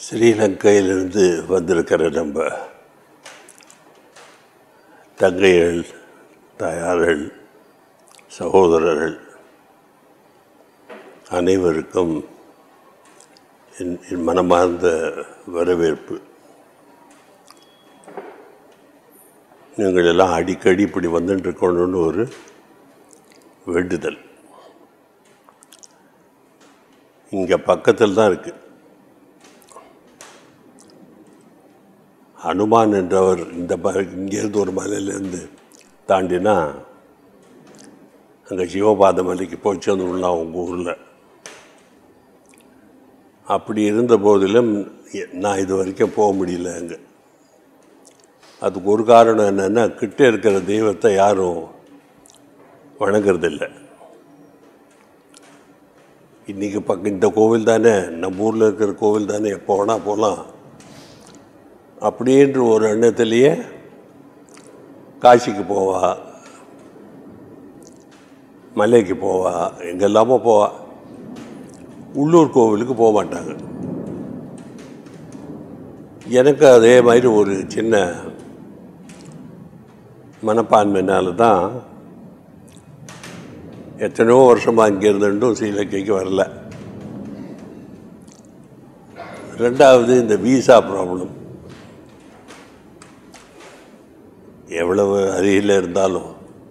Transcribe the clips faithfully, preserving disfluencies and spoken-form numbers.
ஸ்ரீலங்கையிலிருந்து வந்திருக்கிற நம்ம தங்கைகள், தாயார்கள், சகோதரர்கள் அனைவருக்கும் என் என் மனமார்ந்த வரவேற்பு. நீங்கள் எல்லாம் அடிக்கடி இப்படி வந்துட்டு இருக்கணும்னு ஒரு வேண்டுதல். இங்கே பக்கத்தில் தான் இருக்குது. ஹனுமான் என்றவர் இந்த இங்கேருந்து ஒரு மலையிலேருந்து தாண்டினா அங்கே சிவபாத மலைக்கு போய் சேர்ந்துடலாம் உங்கள் ஊரில். அப்படி இருந்த போதிலும் நான் இது வரைக்கும் போக முடியல. அங்கே அதுக்கு ஒரு காரணம் என்னென்னா, கிட்டே இருக்கிற தெய்வத்தை யாரும் வணங்குறதில்லை. இன்றைக்கி பக்கம் இந்த கோவில் தானே, நம்ம ஊரில் இருக்கிற கோவில் தானே, எப்போ வேணால் போகலாம் அப்படின்ற ஒரு எண்ணத்திலேயே காசிக்கு போவா, மலைக்கு போவா, எங்கெல்லாமோ போவா. உள்ளூர் கோவிலுக்கு போக மாட்டாங்க. எனக்கு அதே மாதிரி ஒரு சின்ன மனப்பான்மையினால தான் எத்தனையோ வருஷமாக இங்கே இருந்துட்டும் ஸ்ரீலங்கைக்கு வரல. ரெண்டாவது இந்த விசா ப்ராப்ளம். எவ்வளவு அருகில் இருந்தாலும்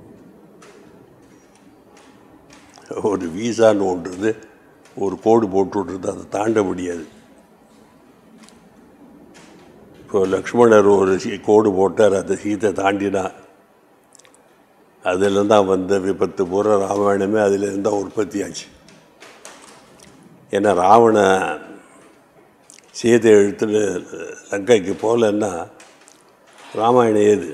ஒரு விசான்னு ஒன்றது ஒரு கோடு போட்டு விட்றது, அதை தாண்ட முடியாது. இப்போ லக்ஷ்மணர் ஒரு கோடு போட்டார், அதை சீத்தை தாண்டினா அதில் தான் வந்த விபத்து பூரா ராமாயணமே அதிலிருந்து தான் உற்பத்தி ஆச்சு. ஏன்னா ராவண சீதை எழுத்துன்னு லங்கைக்கு போகலன்னா ராமாயணம் ஏது?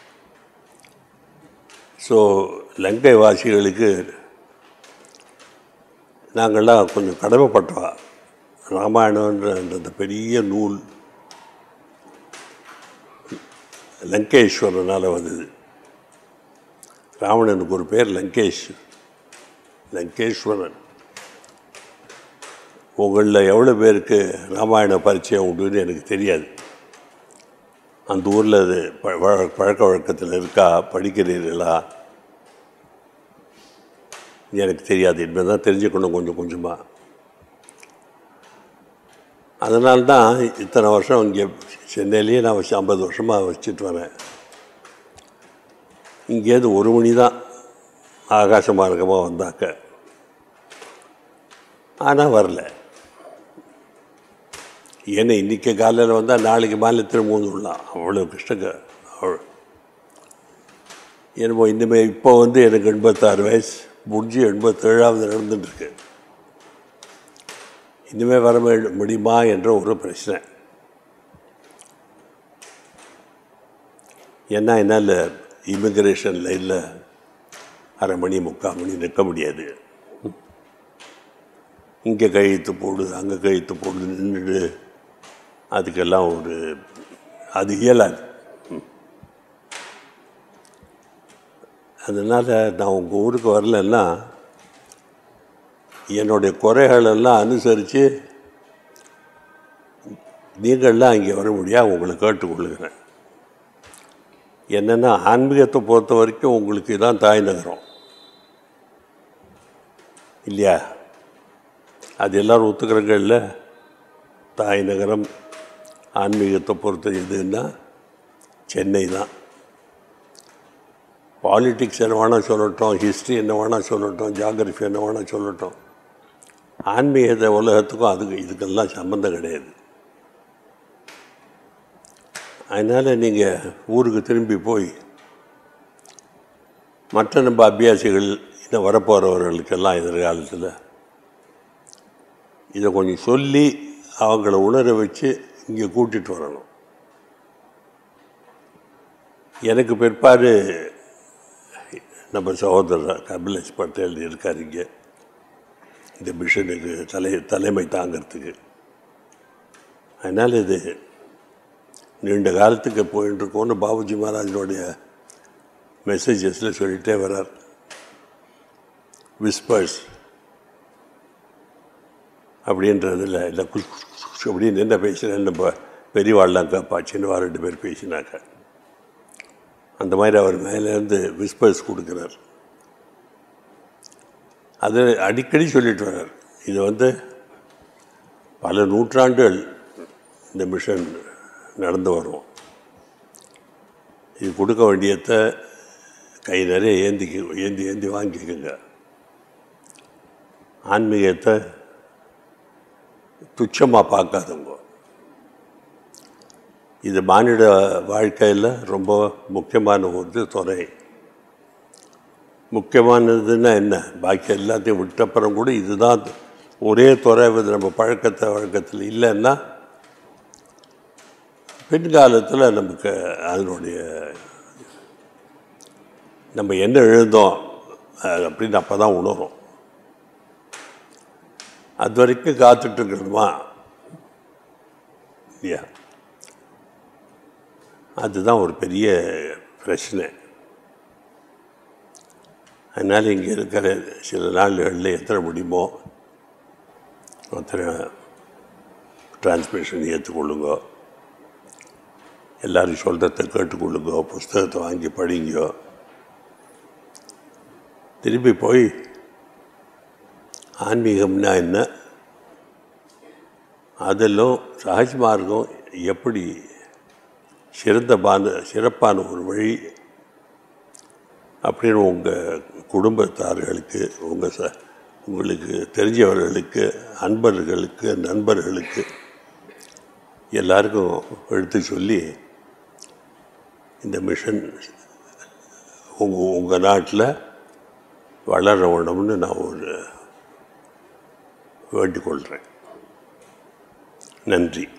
ஸோ லங்கை வாசிகளுக்கு நாங்கள்லாம் கொஞ்சம் கடமைப்பட்டவா. ராமாயணன்ற அந்த பெரிய நூல் லங்கேஸ்வரனால் வந்தது. ராவணனுக்கு ஒரு பேர் லங்கேஷ், லங்கேஸ்வரன். உங்களில் எவ்வளோ பேருக்கு ராமாயண பரிச்சயம் உண்டுன்னு எனக்கு தெரியாது. அந்த ஊரில் அது பழக்க வழக்கத்தில் இருக்கா, படிக்கிறீர்களா எனக்கு தெரியாது. இனிமேல் தான் தெரிஞ்சுக்கணும் கொஞ்சம் கொஞ்சமாக. அதனால்தான் இத்தனை வருஷம் இங்கே சென்னையிலேயே நான் வச்சு ஐம்பது வருஷமாக வச்சுட்டு வரேன். இங்கேருந்து ஒரு மணி தான் ஆகாச மார்க்கமாக வந்தாக்க. ஆனால் வரல. ஏன்னா இன்றைக்கி காலையில் வந்தால் நாளைக்கு மாலை திரும்ப வந்துடலாம். அவ்வளோ கஷ்டங்க. அவ்வளோ என்னமோ இனிமே இப்போ வந்து எனக்கு எண்பத்தாறு வயசு முடிஞ்சு எண்பத்தேழாவது நடந்துட்டுருக்கு. இனிமேல் வர முடியுமா என்ற ஒரு பிரச்சனை. ஏன்னா என்னால் இமிக்ரேஷன் லைனில் அரை மணி முக்கால் மணி நிற்க முடியாது. இங்கே கழுத்து போடுது, அங்கே கழுத்து போடுது, நின்றுடு, அதுக்கெல்லாம் ஒரு அது இயலாது. அதனால் நான் உங்கள் ஊருக்கு வரலன்னா என்னுடைய குறைகளெல்லாம் அனுசரித்து நீங்கள்லாம் இங்கே வர முடியாது உங்களை கேட்டுக்கொள்ளுகிறேன். என்னென்னா ஆன்மீகத்தை பொறுத்த வரைக்கும் உங்களுக்கு தான் தாய் நகரம் இல்லையா? அது எல்லோரும் ஒத்துக்கிறங்க இல்லை? தாய் நகரம் ஆன்மீகத்தை பொறுத்த எதுன்னா சென்னை தான். பாலிட்டிக்ஸ் என்ன வேணால் சொல்லட்டும், ஹிஸ்ட்ரி என்ன வேணால் சொல்லட்டும், ஜியாகிரஃபி என்ன வேணால் சொல்லட்டும், ஆன்மீகத்தை உலகத்துக்கும் அதுக்கு இதுக்கெல்லாம் சம்மந்தம் கிடையாது. அதனால் நீங்கள் ஊருக்கு திரும்பி போய் மற்ற நம்ம அபியாசிகள் இன்னும் வரப்போகிறவர்களுக்கெல்லாம் எதிர்காலத்தில் இதை கொஞ்சம் சொல்லி அவங்கள உணர வச்சு இங்கே கூட்டிகிட்டு வரணும். எனக்கு பிற்பாடு நம்ம சகோதரர் கபிலேஷ் பட்டேல் இருக்கார் இங்கே இந்த மிஷனுக்கு தலை தலைமை தாங்கிறதுக்கு. அதனால் இது நீண்ட காலத்துக்கு போயிட்டுருக்கோன்னு பாபுஜி மகாராஜனுடைய மெசேஜஸில் சொல்லிகிட்டே வர்றார். விஸ்பர்ஸ் அப்படின்றதில் இல்லை அப்படின்னு என்ன பேசுகிறேன்னு நம்ம பெரியவாள்லாம் கேட்பா, சின்னவா ரெண்டு பேர் பேசினாக்க. அந்த மாதிரி அவர் மேலேருந்து விஸ்பர்ஸ் கொடுக்குறார். அது அடிக்கடி சொல்லிட்டு வர்றார். இது வந்து பல நூற்றாண்டுகள் இந்த மிஷன் நடந்து வரும். இது கொடுக்க வேண்டியதை கை நிறைய ஏந்திக்க ஏந்தி ஏந்தி வாங்கிக்கோங்க. ஆன்மீகத்தை துச்சமாக பார்க்காதவங்க. இது மானிட வாழ்க்கையில் ரொம்ப முக்கியமான ஒரு துறை. முக்கியமானதுன்னா என்ன, பாக்கி எல்லாத்தையும் விட்டப்புறம் கூட இதுதான் ஒரே துறை. நம்ம பழக்கத்தை வழக்கத்தில் இல்லைன்னா பின்காலத்தில் நமக்கு அதனுடைய நம்ம என்ன எழுந்தோம் அப்படின்னு அப்போ தான் உணரும். அது வரைக்கும் காத்துட்ருக்கணுமா இல்லையா? அதுதான் ஒரு பெரிய பிரச்சனை. அதனால் இங்கே இருக்கிற சில நாள்களில் எத்தனை முடியுமோ அத்தனை டிரான்ஸ்மிஷன் ஏற்றுக்கொள்ளுங்க. எல்லோரும் சொல்கிறத கேட்டுக்கொள்ளுங்க. புஸ்தகத்தை வாங்கி படிங்க. திரும்பி போய் ஆன்மீகம்னா என்ன, அதிலும் சஹஜ் மார்க்கம் எப்படி சிறந்த பான சிறப்பான ஒரு வழி அப்படின்னு உங்கள் குடும்பத்தார்களுக்கு, உங்கள் ச உங்களுக்கு தெரிஞ்சவர்களுக்கு, அன்பர்களுக்கு, நண்பர்களுக்கு எல்லாருக்கும் எடுத்து சொல்லி இந்த மிஷன் உங்கள் உங்கள் நாட்டில் வளர வேணும்னு நான் ஒரு வேண்டிக் கொள்கிறேன். நன்றி.